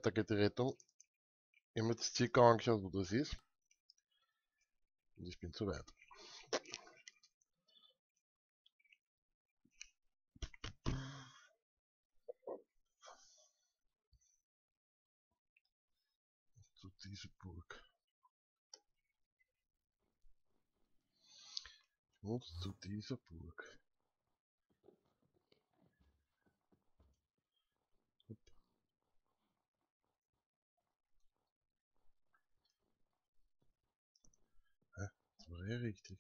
Da geht die Rettung. Ich habe jetzt circa angeschaut, wo das ist. Und ich bin zu weit. Zu dieser Burg. Und zu dieser Burg. Hopp. Das war eh richtig.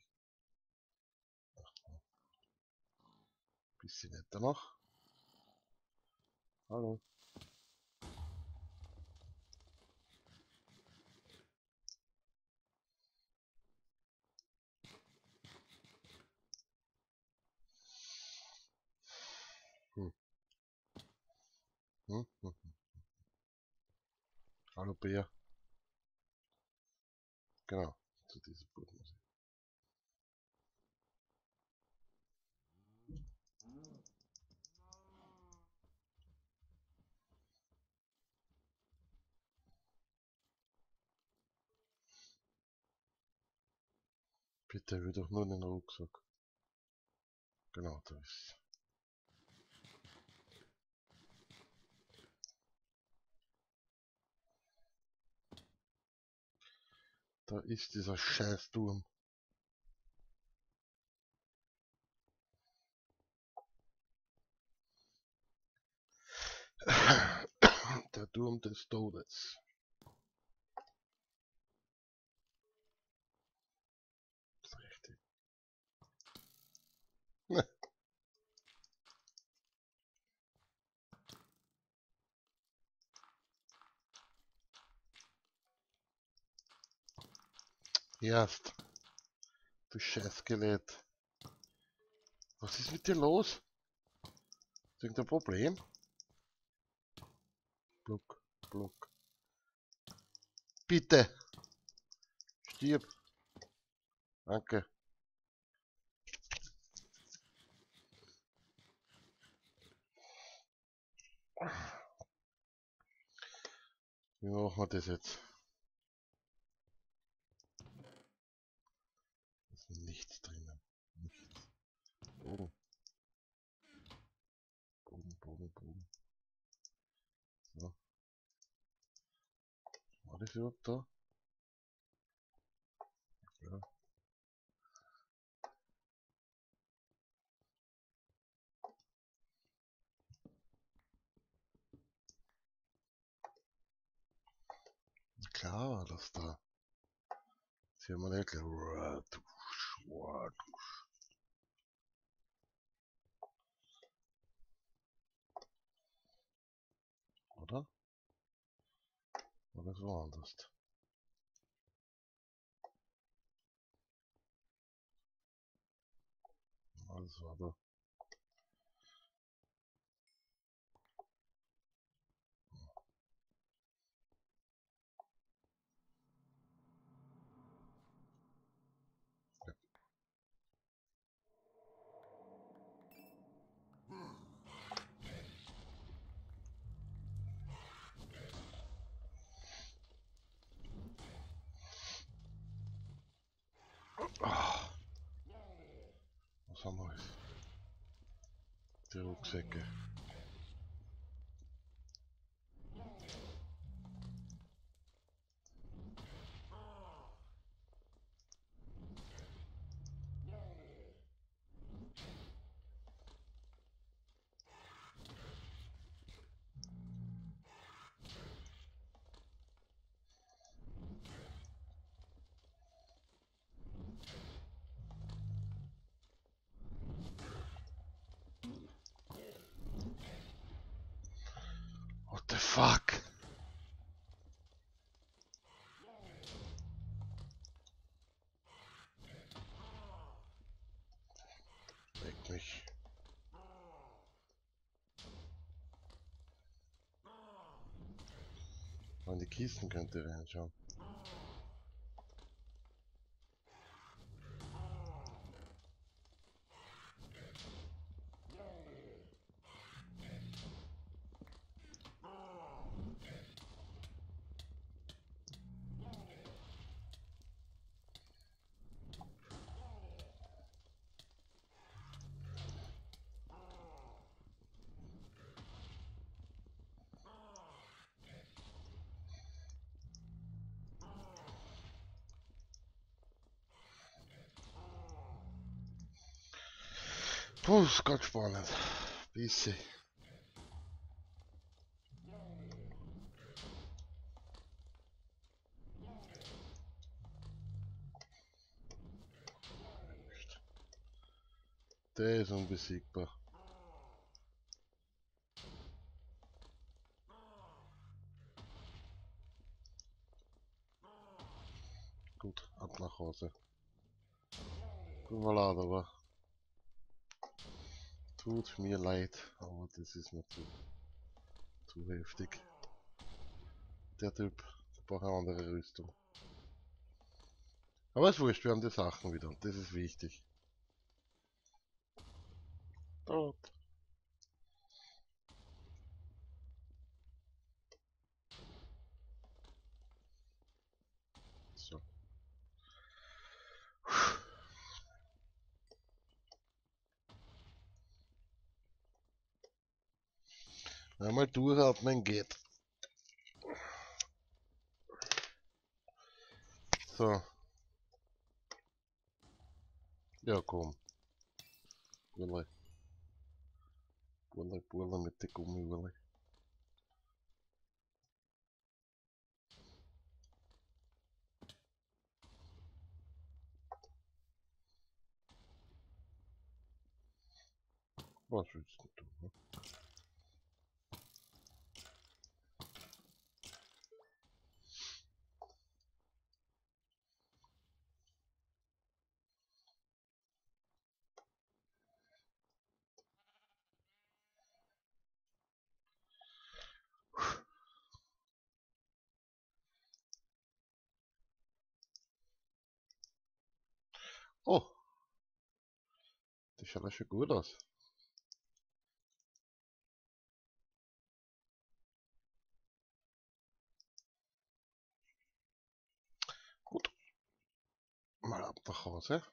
Bisschen netter noch. Hallo. Hm. Hm, hm, hm. Hallo Bär. Genau, zu dieser Burg muss ich. Bitte, will doch nur den Rucksack. Genau, da ist. Da ist dieser Scheißturm. Der Turm des Todes. Das ist richtig. Erst, du Scheißskelett. Was ist mit dir los? Ist irgendein Problem? Block, Block. Bitte! Stirb! Danke. Wie machen wir das jetzt? Da ist nichts drinnen. Nichts. Bogen. Bogen, Bogen, Bogen. So. War das überhaupt da? Ja. Klar war das da. Sie haben nicht gleich. Oder? War das woanders? Alles war da. Ah, was haben wir jetzt? Die Rucksäcke. What the fuck? Leck mich. An die Kisten könnt ihr reinschauen. ist ganz spannend. Bisschen. Der ist unbesiegbar. Gut, ab nach Hause. Tut mir leid, aber tut mir leid, aber das ist mir zu heftig. Der Typ, der braucht eine andere Rüstung. Aber ist wurscht, wir haben die Sachen wieder und das ist wichtig. Tot. So. Einmal durchatmen geht. So. Ja, komm. Burle. Burle mit der Gummiwurle. Was willst du tun? Ne? Oh, das schaut ja schon gut aus. Gut. Mal ab nach Hause.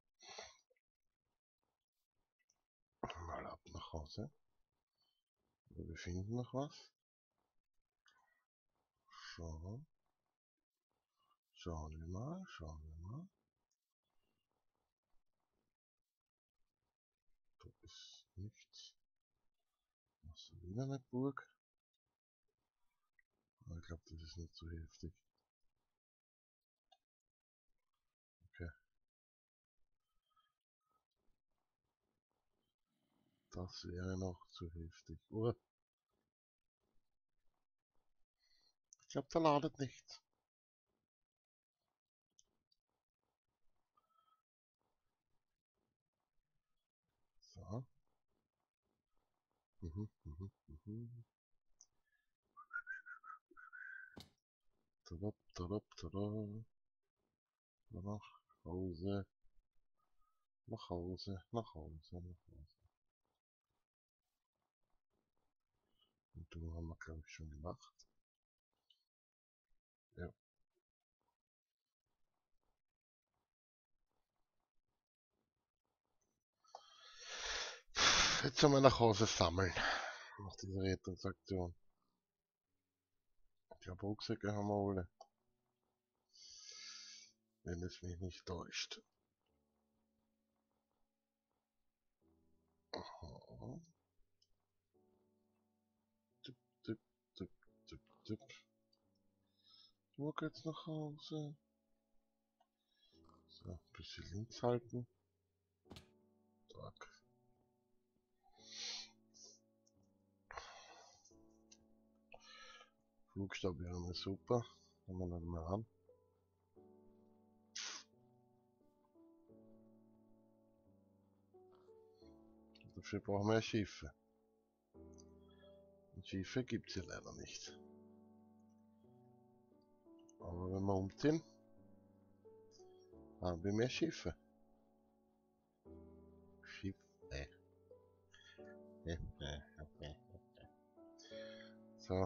Mal ab nach Hause. Wir finden noch was. Schauen. Schauen wir mal. Schauen wir mal. Da ist nichts. Was wieder eine Burg? Aber ich glaube, das ist nicht so heftig. Okay. Das wäre noch zu heftig. Oh, ich glaube, da ladet nichts. So. Tadab, tadab, tadab. Nach Hause. Nach Hause. Nach Hause. Nach Hause. Und du haben wir, glaube ich, schon gemacht. Ja. Jetzt sollen wir nach Hause sammeln. Nach dieser Rettungsaktion. Ich glaube, Rucksäcke haben wir alle. Wenn es mich nicht täuscht. Aha. Tipp, tipp, tipp, tipp, tipp. Wo geht's nach Hause? So, ein bisschen links halten. Zack. Flugstab wäre mal super. Haben wir nicht mehr an. Dafür brauchen wir ja Schiffe. Und Schiffe gibt es ja leider nicht. Aber wenn wir umziehen, haben wir mehr Schiffe. Schiffe. So.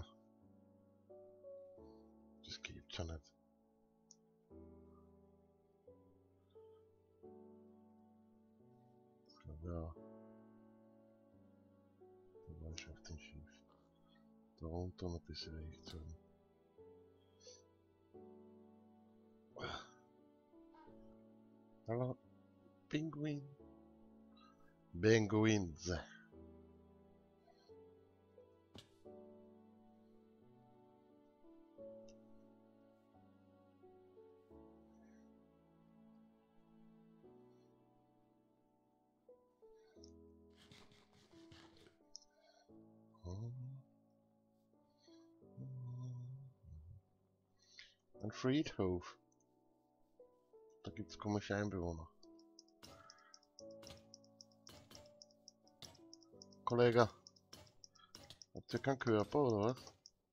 Das gibt's ja nicht. Ja. Da war ich auf dem Schiff. Da runter noch ein bisschen rechts. Hallo, Pinguin. Penguins. Ein Friedhof. Da gibt's komische Einbewohner. Kollege, habt ihr keinen Körper oder was?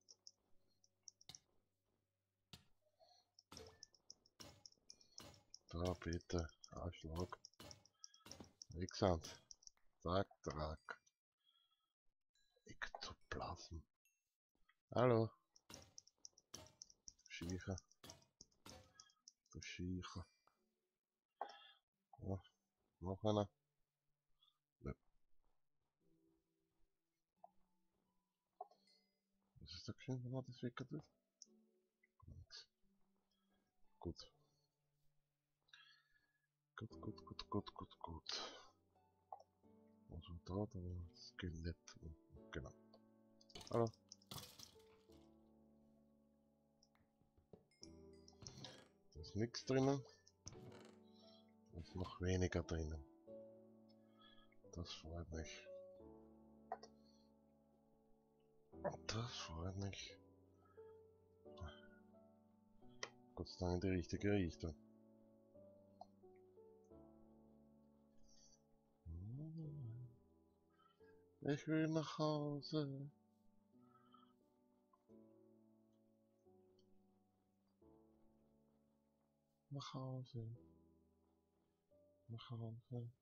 Da bitte, Arschlag. Wichsand. Zack, zack. Ektoplasm. Hallo. Schiecher. Der Schiecher. Ja, noch einer. Ja. Was ist da geschehen, wenn man das weggeht? Nix. Gut. Gut. Was war da? Da war ein Skelett. Genau. Hallo. Da ist nichts drinnen. Da ist noch weniger drinnen. Das freut mich. Das freut mich. Gott sei Dank in die richtige Richtung. Ich will nach Hause. Nach Hause. Nach Hause.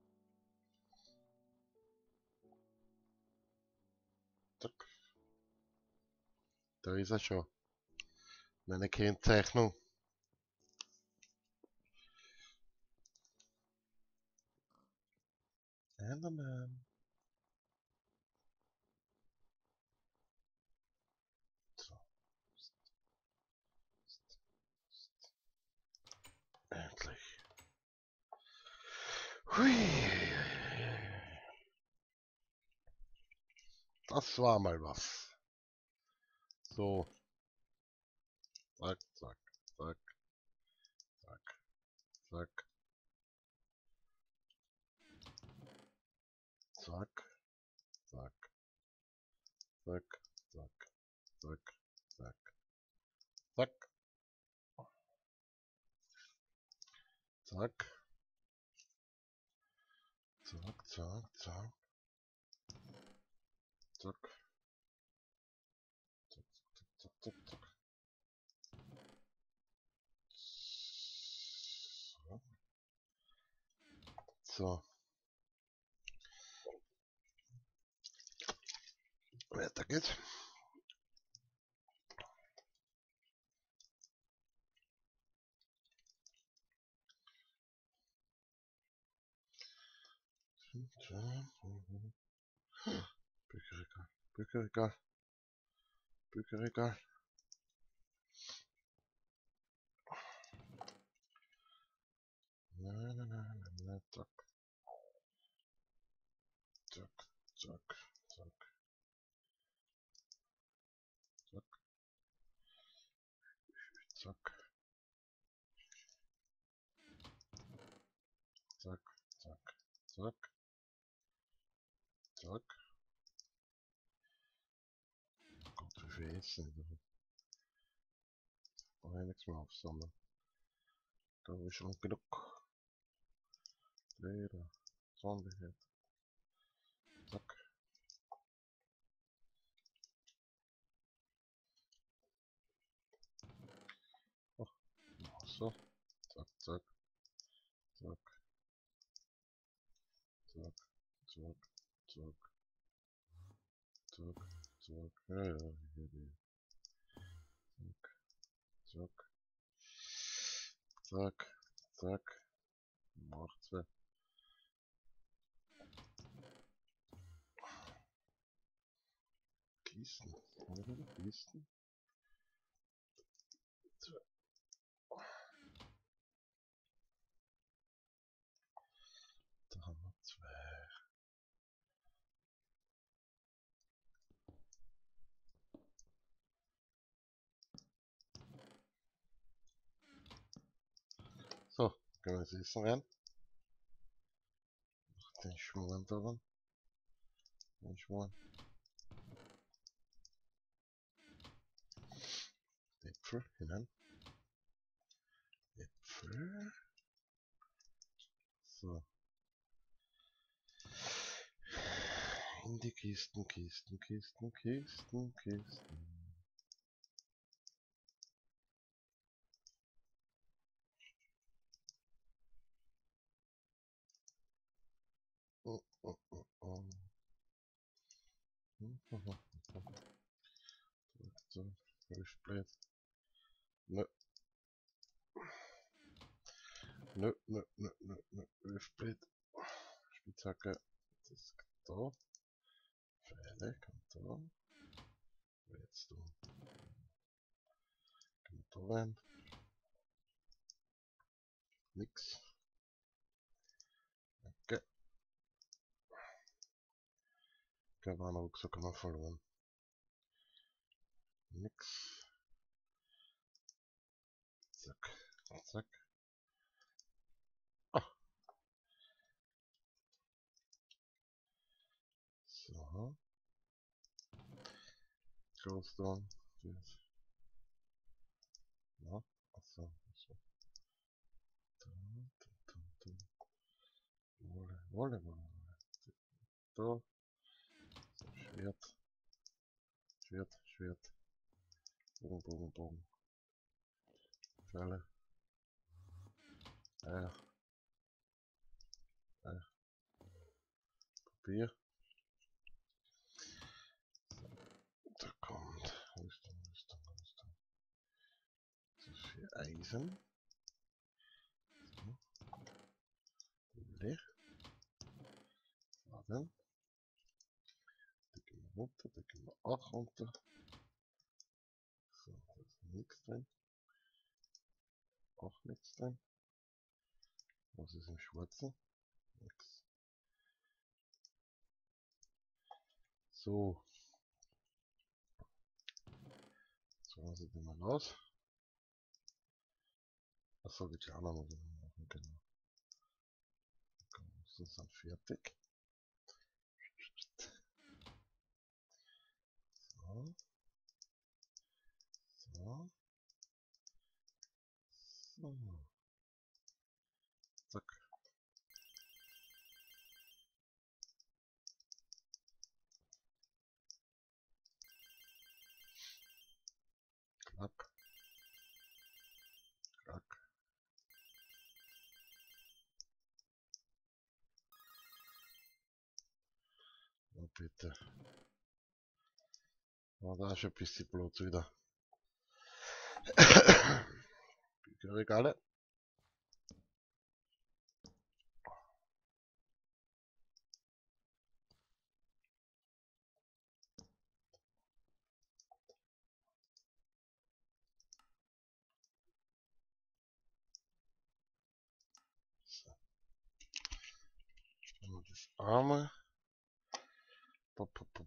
Zack. Da ist er schon. Meine Kennzeichnung. Enderman. So. Endlich. Hui. Das war mal was. So. Zack, zack, zack, zack, zack. Zack, zack, zack, zack, zack, zack, zack, zack, zack, zack, zack, zack, zack, zack. So. Weiter geht's. Bücherregal, Bücherregal, Bücherregal. Nein, zack. Zack, zack, zack. Zack. Zack. Zack, zack, zack. Zack. Gott, wie viel Essen. Da brauche ich nichts mehr aufsammeln. Da habe ich schon genug. Leder. Zombie. Zack. Oh, so. Zack, zack. Zack. Zack. Zack. Zack. Zack. Zack. Ja, hier die. Zack. Zack. Zack. Zack. Noch zwei. Kisten. Oder Kisten? So. Da haben wir zwei. Können wir das Essen rein? Den Schmoren da dann. Den Schmoren. Äpfel hinein. Äpfel. So. In die Kisten, Kisten, Kisten, Kisten, Kisten. Oh, oh, oh, oh. So, Hüftblät. Nö. Nö, nö, nö, nö, nö. Hüftblät. Spitzhacke. Das kommt da. Pfeile kommt da. Jetzt da. Kommt da rein. Nix. Okay. Ich glaube, einen Rucksack haben wir verloren. Nix. Zack. Zack. Ah. So. Glowstone. Das. Ja. Achso. So. Da. Da. Da. Da. Wolle. Wolle. Wolle. Da. So, Schwert. Schwert. Schwert. Bogen. Bogen. Bogen. Pfeile. Eier. Eier. Papier. Da kommt Rüstung, Rüstung, Rüstung. So viel Eisen. So. Leer. Dann. Die gehen wir runter, die gehen wir auch runter. So, da ist nichts drin. Auch nichts drin. Was ist im Schwarzen? Nix. So. So lasse ich den mal raus. Achso, die kleinen muss ich noch machen, genau. So, sind fertig. So. So. So. Zack. Klack. Klack. Und bitte. Und da ist schon ein bisschen Platz wieder. Bücherregale. So. Und das Arme. So,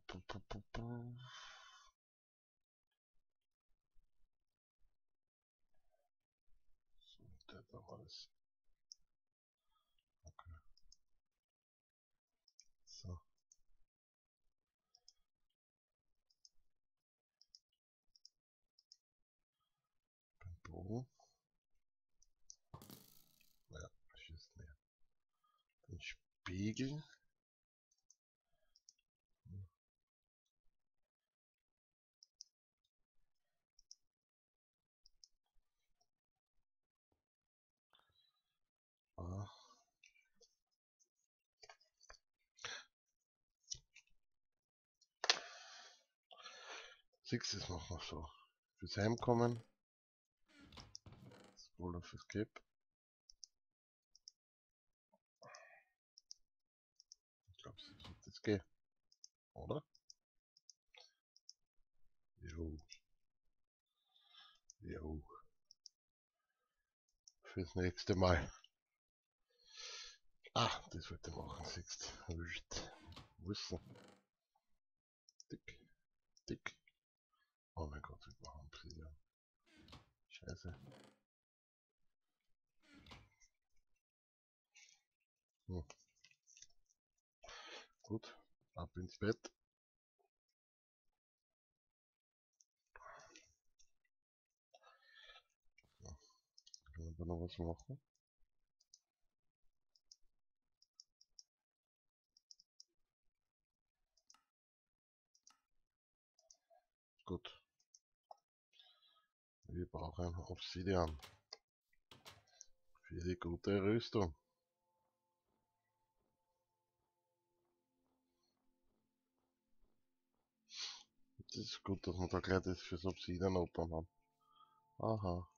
der da alles. Okay. So. Den Bogen. Ja, schießt mehr. Den Spiegel. Ah. Siehst du, das machen wir so. Fürs Heimkommen. Das Boulder fürs Cape. Ich glaube, so wird das gehen. Oder? Jo. Jo. Fürs nächste Mal. Ah, das wollte ich machen, siehst du. Wissen. Dick. Dick. Oh mein Gott, wir brauchen Obsidian. Scheiße. Hm. Gut, ab ins Bett. Ja, können wir da noch was machen? Gut, wir brauchen Obsidian für die gute Rüstung. Das ist gut, dass wir da gleich das fürs Obsidian open haben. Aha.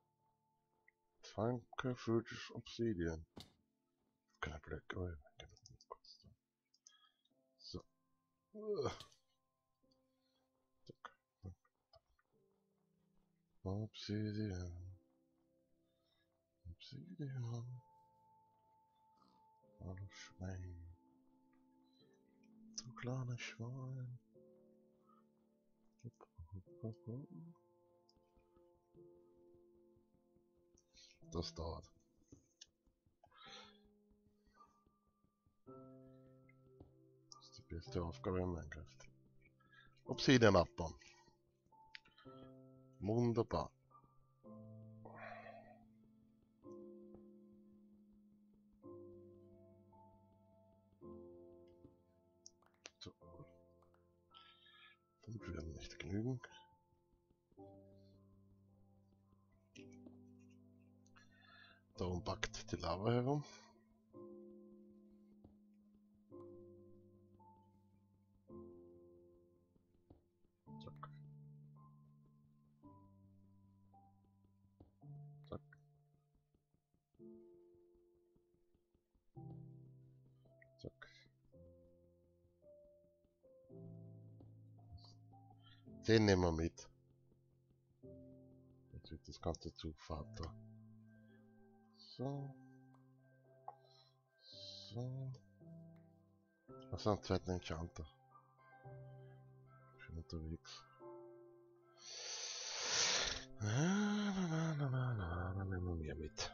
Danke für das Obsidian. Kein Blick, oh ja. So. Obsidian. Obsidian. Oh, Schwein. Du kleines Schwein. Das dauert. Das ist die beste Aufgabe in Minecraft. Obsidian abbauen. Wunderbar. So. 5 werden nicht genügen. Darum packt die Lava herum. Zack. Zack. Zack. Den nehmen wir mit. Jetzt wird das Ganze zu Vater. So. So. Also einen zweiten Enchanter. Schon unterwegs. Dann nehmen wir mehr mit.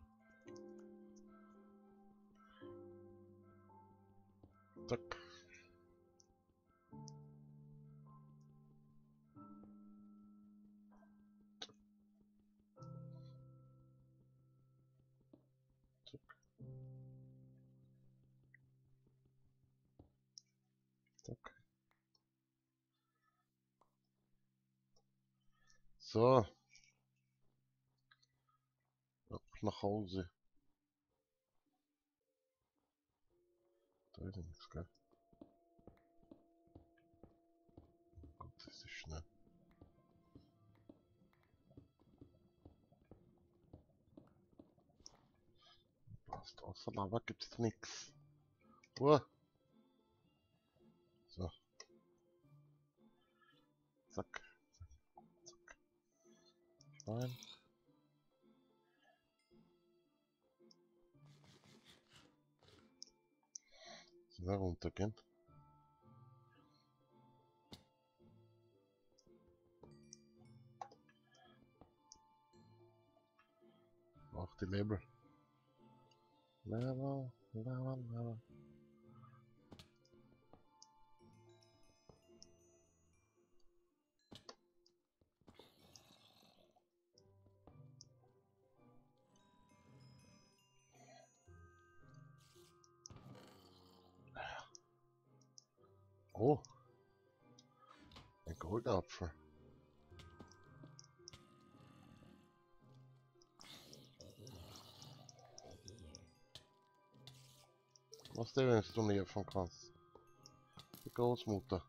Zack. Zack. Zack. So. Ab nach Hause. Da ist nichts, gell? Gott, das ist schnell. Passt, außer Lava gibt's nichts. So. Zack. Zack. Schwein. So, runtergehen. Auch die Label. Lava, Lava, Lava. Oh, ein Goldapfel. Was der, wenn du näher von kannst? Die Großmutter.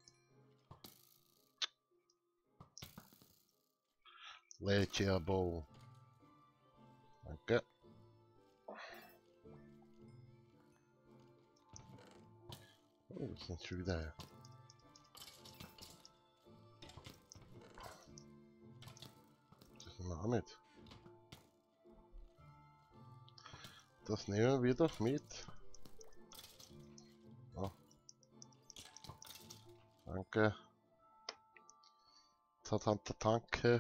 Lecherbow. Danke. Oh, das sind schon wieder her. Das nehmen wir auch mit. Das nehmen wir doch mit. Oh. Danke. Danke.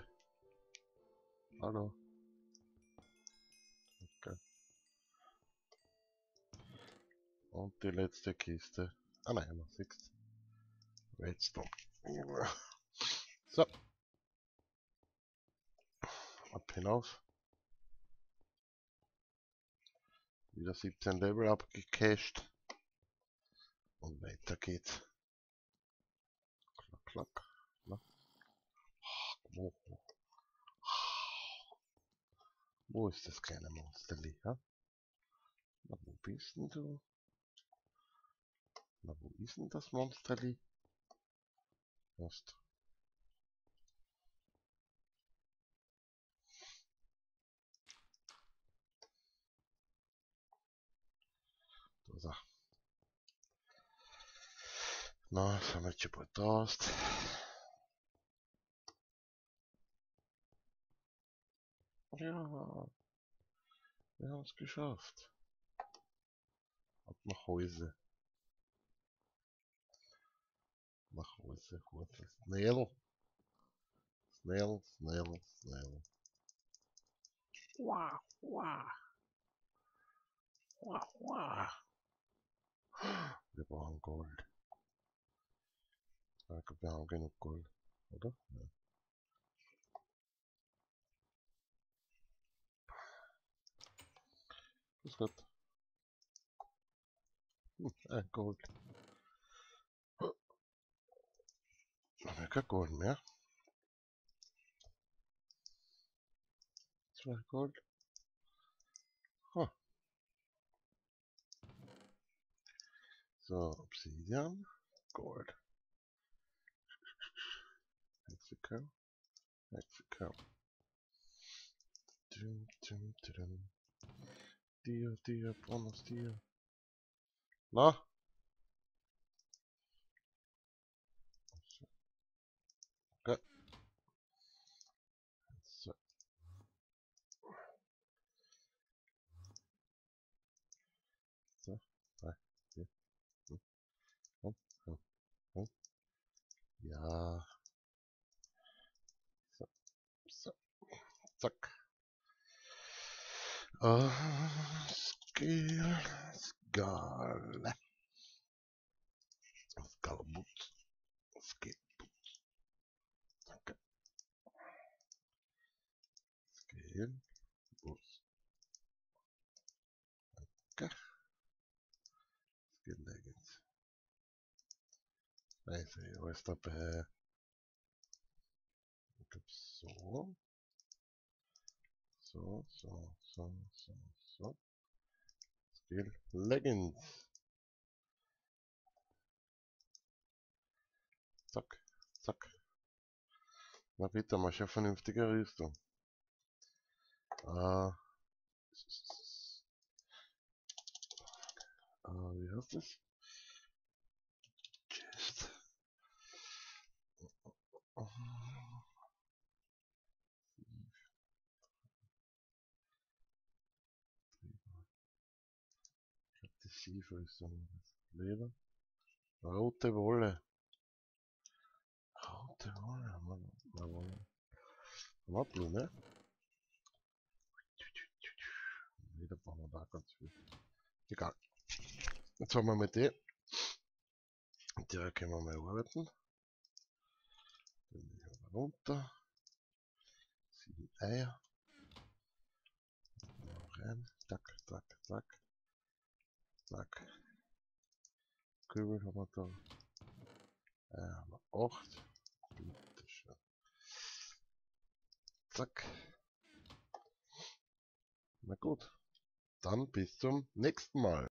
Hallo. Okay. Und die letzte Kiste. Ah nein, noch 6. Redstone. So. Ab hinauf. Wieder 17 Level abgecached. Und weiter geht's. Klack, klack. Na? Wo ist das kleine Monsterli? Ja? Na, wo bist denn du? Na, wo ist denn das Monsterli? Hast. Da ist er. Na, sammelt schon bald raus. Ja, wir haben es geschafft. Ab nach Hause. Nach Hause, Hause. Snell. Snell, snell, snell. Wow, wow. Wow, wow. Wir brauchen Gold. Ich glaube, wir haben genug Gold, oder? Ja. Grüß Gott. Ein Gold. Haben wir kein Gold mehr? 2 Gold. Huh. So, Obsidian. Gold. Mexico. Mexico. Dum, dum, dum. Dir, Bonus, dir. Na? Okay. So. So. 3, 4, 5, 5, 5, 5. Ja. So. So. Zack. Skill. Skal. Skalbut. Skill. Danke. Skill. Bus. Danke. Skill Leggings. Also, alles dabei. Ich glaube so. So, so, so, so, so. Skill Leggings. Zack, zack. Na bitte, mal schon vernünftige Rüstung. Wie heißt das? Chest. Die Skifüßung. Leder. Rote Wolle. Rote Wolle. Haben wir Blume? Leder brauchen wir da ganz viel. Egal. Jetzt haben wir mit der. Der können wir mal arbeiten. Den legen wir runter. 7 Eier. Noch rein. Zack, zack, zack. Zack. Kübel haben wir da. Eier haben wir 8. Bitte schön. Zack. Na gut. Dann bis zum nächsten Mal.